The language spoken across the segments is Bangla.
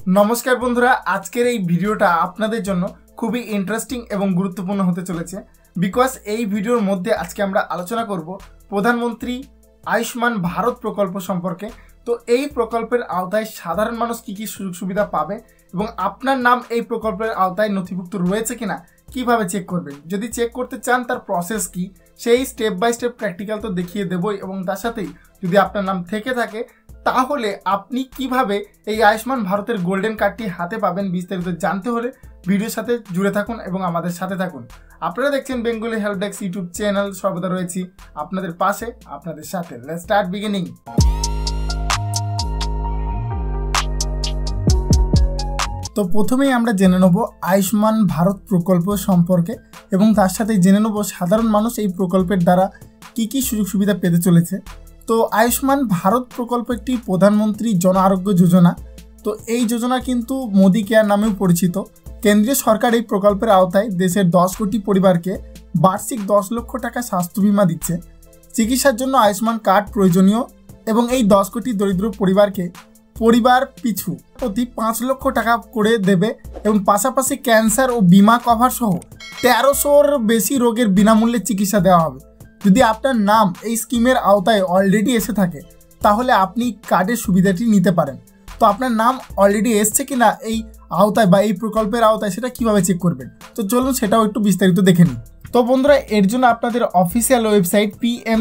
নমস্কার বন্ধুরা, আজকের এই ভিডিওটা আপনাদের জন্য খুবই ইন্টারেস্টিং এবং গুরুত্বপূর্ণ হতে চলেছে। বিকজ এই ভিডিওর মধ্যে আজকে আমরা আলোচনা করব প্রধানমন্ত্রী আয়ুষ্মান ভারত প্রকল্প সম্পর্কে। তো এই প্রকল্পের আওতায় সাধারণ মানুষ কী কী সুযোগ সুবিধা পাবে এবং আপনার নাম এই প্রকল্পের আওতায় নথিভুক্ত রয়েছে কিনা কিভাবে চেক করবেন, যদি চেক করতে চান তার প্রসেস কি, সেই স্টেপ বাই স্টেপ প্র্যাকটিক্যাল তো দেখিয়ে দেবই। এবং তার সাথেই যদি আপনার নাম থেকে থাকে তাহলে আপনি কিভাবে এই আয়ুষ্মান ভারতের গোল্ডেন কার্ডটি হাতে পাবেন, বিস্তারিত জানতে হলে ভিডিওর সাথে জুড়ে থাকুন এবং আমাদের সাথে থাকুন। আপনারা দেখছেন Bengali help desk YouTube channel, সর্বদা রয়েছি আপনাদের পাশে, আপনাদের সাথে। Let's start beginning. তো প্রথমেই আমরা জেনে নেব আয়ুষ্মান ভারত প্রকল্প সম্পর্কে এবং তার সাথে জেনে নেব সাধারণ মানুষ এই প্রকল্পের দ্বারা কি কি সুযোগ সুবিধা পেতে চলেছে। তো আয়ুষ্মান ভারত প্রকল্প একটি প্রধানমন্ত্রী জন আরোগ্য যোজনা। তো এই যোজনা কিন্তু মোদি কেয়ার নামেও পরিচিত। কেন্দ্রীয় সরকার এই প্রকল্পের আওতায় দেশের 10 কোটি পরিবারকে বার্ষিক 10 লক্ষ টাকা স্বাস্থ্য বিমা দিচ্ছে। চিকিৎসার জন্য আয়ুষ্মান কার্ড প্রয়োজনীয় এবং এই 10 কোটি দরিদ্র পরিবারকে পরিবার পিছু প্রতি 5 লক্ষ টাকা করে দেবে এবং পাশাপাশি ক্যান্সার ও বিমা কভার সহ 1300-র বেশি রোগের বিনামূল্যে চিকিৎসা দেওয়া হবে। যদি আপনার নাম এই স্কিমের আওতায় অলরেডি এসে থাকে তাহলে আপনি কার্ডের সুবিধাটি নিতে পারেন। তো আপনার নাম অলরেডি এসছে কিনা এই আওতায় বা এই প্রকল্পের আওতায় সেটা কিভাবে চেক করবেন, তো চলুন সেটাও একটু বিস্তারিত দেখে নিই। তো বন্ধুরা, এর জন্য আপনাদের অফিসিয়াল ওয়েবসাইট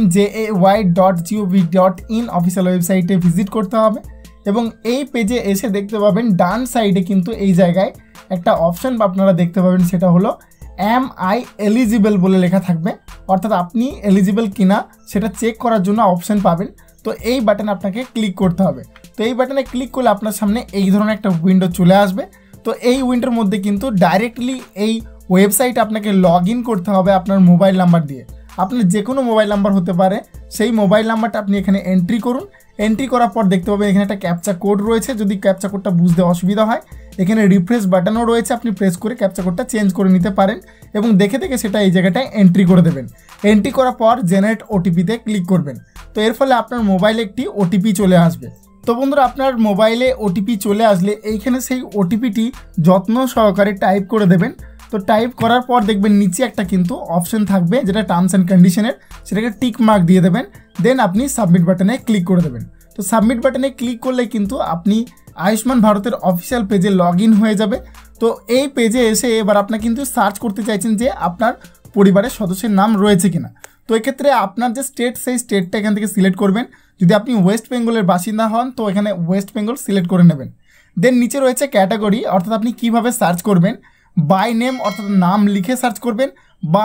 pmjay.gov.in অফিসিয়াল ওয়েবসাইটে ভিজিট করতে হবে এবং এই পেজে এসে দেখতে পাবেন ডান সাইডে কিন্তু এই জায়গায় একটা অপশন আপনারা দেখতে পাবেন, সেটা হলো এম আই এলিজিবল বলে লেখা থাকবে, অর্থাৎ আপনি এলিজিবল কিনা সেটা চেক করার জন্য অপশন পাবেন। তো এই বাটনে আপনাকে ক্লিক করতে হবে। তো এই বাটনে ক্লিক করলে আপনার সামনে এই ধরনের একটা উইন্ডো চলে আসবে। তো এই উইন্ডোর মধ্যে কিন্তু ডাইরেক্টলি এই ওয়েবসাইটে আপনাকে লগ ইন করতে হবে আপনার মোবাইল নাম্বার দিয়ে। আপনার যে কোনো মোবাইল নাম্বার হতে পারে, সেই মোবাইল নাম্বারটা আপনি এখানে এন্ট্রি করুন। এন্ট্রি করার পর দেখতে পাবেন এখানে একটা ক্যাপচা কোড রয়েছে। যদি ক্যাপচা কোডটা বুঝতে অসুবিধা হয় এখানে রিফ্রেশ বাটনও রয়েছে, আপনি প্রেস করে ক্যাপচা কোডটা চেঞ্জ করে নিতে পারেন এবং দেখে দেখে সেটা এই জায়গাটায় এন্ট্রি করে দেবেন। এন্ট্রি করার পর জেনারেট ওটিপিতে ক্লিক করবেন। তো এর ফলে আপনার মোবাইলে একটি ওটিপি চলে আসবে। তো বন্ধুরা, আপনার মোবাইলে ওটিপি চলে আসলে এইখানে সেই ওটিপিটি যত্ন সহকারে টাইপ করে দেবেন। তো টাইপ করার পর দেখবেন নিচে একটা কিন্তু অপশন থাকবে যেটা টার্মস অ্যান্ড কন্ডিশনের, সেটাকে টিক মার্ক দিয়ে দেবেন। দেন আপনি সাবমিট বাটনে ক্লিক করে দেবেন। তো সাবমিট বাটনে ক্লিক করলে কিন্তু আপনি আয়ুষ্মান ভারতের অফিসিয়াল পেজে লগ ইন হয়ে যাবে। তো এই পেজে এসে এবার আপনার কিন্তু সার্চ করতে চাইছেন যে আপনার পরিবারের সদস্যের নাম রয়েছে কিনা। তো এক্ষেত্রে আপনার যে স্টেট, সেই স্টেটটা এখান থেকে সিলেক্ট করবেন। যদি আপনি ওয়েস্ট বেঙ্গলের বাসিন্দা হন তো এখানে ওয়েস্ট বেঙ্গল সিলেক্ট করে নেবেন। দেন নিচে রয়েছে ক্যাটাগরি, অর্থাৎ আপনি কিভাবে সার্চ করবেন। বাই নেম অর্থাৎ নাম লিখে সার্চ করবেন বা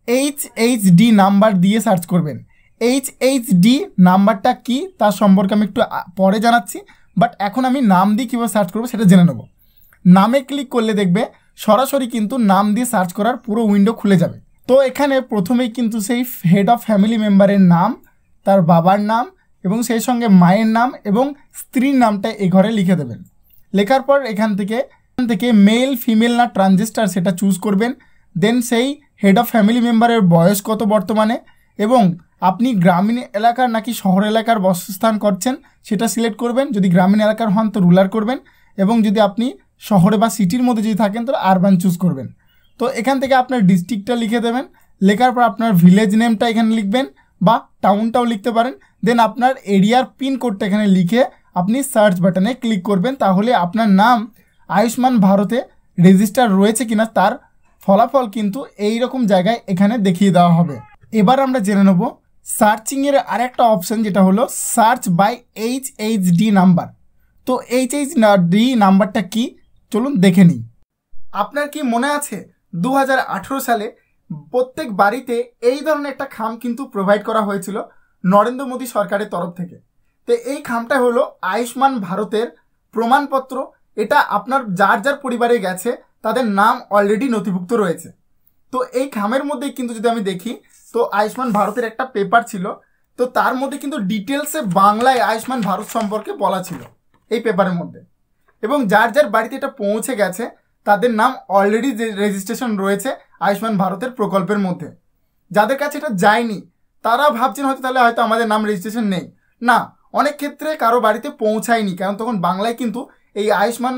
এইচডি নাম্বার দিয়ে সার্চ করবেন। এইচডি নাম্বারটা কি তার সম্পর্কে আমি একটু পরে জানাচ্ছি, বাট এখন আমি নাম দিয়ে কীভাবে সার্চ করবো সেটা জেনে নেব। নামে ক্লিক করলে দেখবে সরাসরি কিন্তু নাম দিয়ে সার্চ করার পুরো উইন্ডো খুলে যাবে। তো এখানে প্রথমেই কিন্তু সেই হেড অফ ফ্যামিলি মেম্বারের নাম, তার বাবার নাম এবং সেই সঙ্গে মায়ের নাম এবং স্ত্রীর নামটা এই ঘরে লিখে দেবেন। লেখার পর এখান থেকে মেল ফিমেল না ট্রানজিস্টার সেটা চুজ করবেন। দেন সেই হেড অফ ফ্যামিলি মেম্বারের বয়স কত বর্তমানে এবং আপনি গ্রামীণ এলাকার নাকি শহর এলাকার বাসস্থান করছেন সেটা সিলেক্ট করবেন। যদি গ্রামীণ এলাকার হন তো রুরাল করবেন এবং যদি আপনি শহরে বা সিটির মধ্যে যদি থাকেন তো আরবান চুজ করবেন। তো এখান থেকে আপনার ডিস্ট্রিক্টটা লিখে দেবেন। লেখার পর আপনার ভিলেজ নেমটা এখানে লিখবেন বা টাউনটাও লিখতে পারেন। দেন আপনার এরিয়ার পিন কোডটা এখানে লিখে আপনি সার্চ বাটনে ক্লিক করবেন। তাহলে আপনার নাম আয়ুষ্মান ভারতে রেজিস্টার রয়েছে কিনা তার ফলাফল কিন্তু এই রকম জায়গায় এখানে দেখিয়ে দেওয়া হবে। এবার আমরা জেনে নেব সার্চিংয়ের আরেকটা অপশান, যেটা হলো সার্চ বাই এইচডি নাম্বার। তো এইচডি নাম্বারটা কি চলুন দেখে নিই। আপনার কি মনে আছে 2018 সালে প্রত্যেক বাড়িতে এই ধরনের একটা খাম কিন্তু প্রোভাইড করা হয়েছিল নরেন্দ্র মোদী সরকারের তরফ থেকে। তো এই খামটা হলো আয়ুষ্মান ভারতের প্রমাণপত্র। এটা আপনার যার যার পরিবারে গেছে তাদের নাম অলরেডি নথিভুক্ত রয়েছে। তো এই খামের মধ্যে কিন্তু যদি আমি দেখি তো আয়ুষ্মান ভারতের একটা পেপার ছিল, তো তার মধ্যে কিন্তু ডিটেলসে বাংলায় আয়ুষ্মান ভারত সম্পর্কে বলা ছিল এই পেপারের মধ্যে। এবং যার যার বাড়িতে এটা পৌঁছে গেছে তাদের নাম অলরেডি রেজিস্ট্রেশন রয়েছে আয়ুষ্মান ভারতের প্রকল্পের মধ্যে। যাদের কাছে এটা যায়নি তারা ভাবছেন হয়তো আমাদের নাম রেজিস্ট্রেশন নেই। না, অনেক ক্ষেত্রে কারো বাড়িতে পৌঁছায়নি, কারণ তখন বাংলায় কিন্তু এই আয়ুষ্মান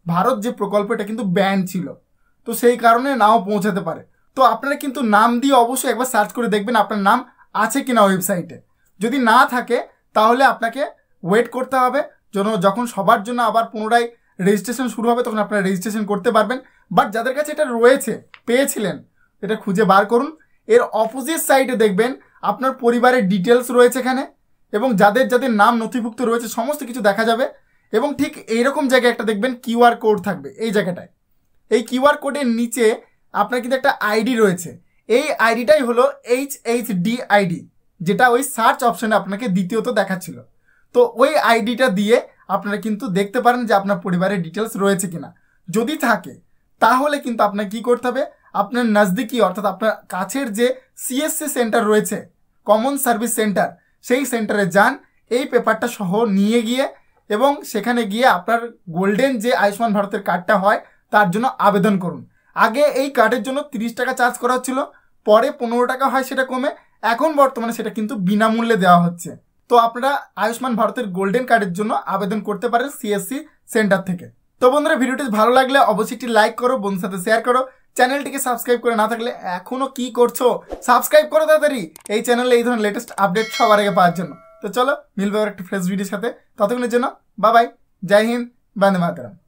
ভারত যে প্রকল্প এটা কিন্তু ব্যান ছিল, তো সেই কারণে নাও পৌঁছাতে পারে। তো আপনারা কিন্তু নাম দিয়ে অবশ্যই একবার সার্চ করে দেখবেন আপনার নাম আছে কিনা ওয়েবসাইটে। যদি না থাকে তাহলে আপনাকে ওয়েট করতে হবে, যখন সবার জন্য আবার পুনরায় রেজিস্ট্রেশন শুরু হবে তখন আপনারা রেজিস্ট্রেশন করতে পারবেন। বাট যাদের কাছে এটা রয়েছে, পেয়েছিলেন, এটা খুঁজে বার করুন। এর অপোজিট সাইডে দেখবেন আপনার পরিবারের ডিটেলস রয়েছে এখানে, এবং যাদের যাদের নাম নথিভুক্ত রয়েছে সমস্ত কিছু দেখা যাবে। এবং ঠিক এইরকম জায়গায় একটা দেখবেন কিউআর কোড থাকবে এই জায়গাটায়। এই কিউআর কোডের নিচে আপনার কিন্তু একটা আইডি রয়েছে, এই আইডিটাই হলো HHD আইডি, যেটা ওই সার্চ অপশনে আপনাকে দ্বিতীয়ত দেখাচ্ছিল। তো ওই আইডিটা দিয়ে আপনারা কিন্তু দেখতে পারেন যে আপনার পরিবারের ডিটেলস রয়েছে কিনা। যদি থাকে তাহলে কিন্তু আপনাকে কী করতে হবে, আপনার নজদিকি অর্থাৎ আপনার কাছের যে CSC সেন্টার রয়েছে, কমন সার্ভিস সেন্টার, সেই সেন্টারে যান, এই পেপারটা সহ নিয়ে গিয়ে, এবং সেখানে গিয়ে আপনার গোল্ডেন যে আয়ুষ্মান ভারতের কার্ডটা হয় তার জন্য আবেদন করুন। আগে এই কার্ডের জন্য 30 টাকা চার্জ করা হচ্ছিল, পরে 15 টাকা হয় সেটা কমে, এখন বর্তমানে সেটা কিন্তু বিনামূল্যে দেওয়া হচ্ছে। তো আপনারা আয়ুষ্মান ভারতের গোল্ডেন কার্ডের জন্য আবেদন করতে পারেন CSC সেন্টার থেকে। তো বন্ধুরা, ভিডিওটি ভালো লাগলে অবশ্যই একটি লাইক করো, বন্ধুর সাথে শেয়ার করো। চ্যানেলটিকে সাবস্ক্রাইব করে না থাকলে এখনো কি করছো, সাবস্ক্রাইব করো তাড়াতাড়ি এই চ্যানেলে এই ধরনের লেটেস্ট আপডেট সবার আগে পাওয়ার জন্য। তো চলো মিলবে একটা ফ্রেশ ভিডিওর সাথে, ততক্ষণের জন্য বাই বাই, জয় হিন্দ, বন্দে মাতরম।